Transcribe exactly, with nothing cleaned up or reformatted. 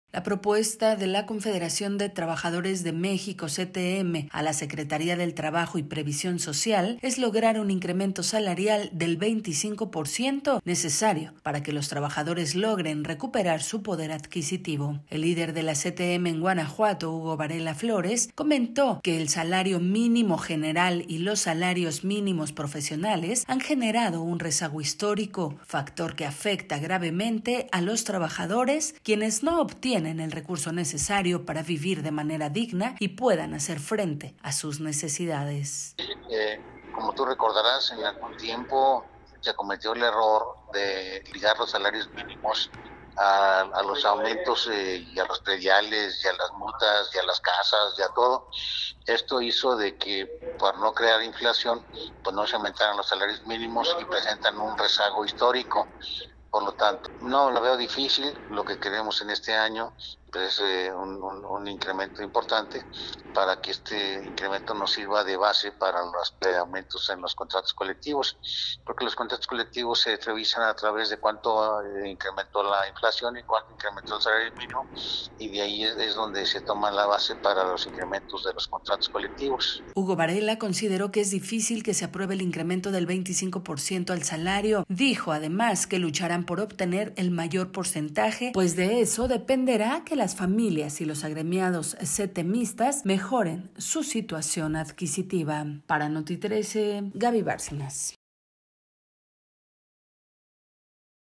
La propuesta de la Confederación de Trabajadores de México, C T M, a la Secretaría del Trabajo y Previsión Social es lograr un incremento salarial del veinticinco por ciento necesario para que los trabajadores logren recuperar su poder adquisitivo. El líder de la C T M en Guanajuato, Hugo Varela Flores, comentó que el salario mínimo general y los salarios mínimos profesionales han generado un rezago histórico, factor que afecta gravemente a los trabajadores, quienes no obtienen el recurso necesario para vivir de manera digna y puedan hacer frente a sus necesidades. Eh, como tú recordarás, en algún tiempo se cometió el error de ligar los salarios mínimos a, a los aumentos eh, y a los prediales y a las multas y a las casas y a todo. Esto hizo de que, por no crear inflación, pues no se aumentaran los salarios mínimos y presentan un rezago histórico. Por lo tanto, no lo veo difícil. Lo que queremos en este año es eh, un, un, un incremento importante para que este incremento nos sirva de base para los aumentos en los contratos colectivos, porque los contratos colectivos se revisan a través de cuánto eh, incrementó la inflación y cuánto incrementó el salario mínimo, y de ahí es, es donde se toma la base para los incrementos de los contratos colectivos. Hugo Varela consideró que es difícil que se apruebe el incremento del veinticinco por ciento al salario. Dijo además que lucharán por obtener el mayor porcentaje, pues de eso dependerá que las familias y los agremiados setemistas mejoren su situación adquisitiva. Para Noti trece, Gaby Bárcenas.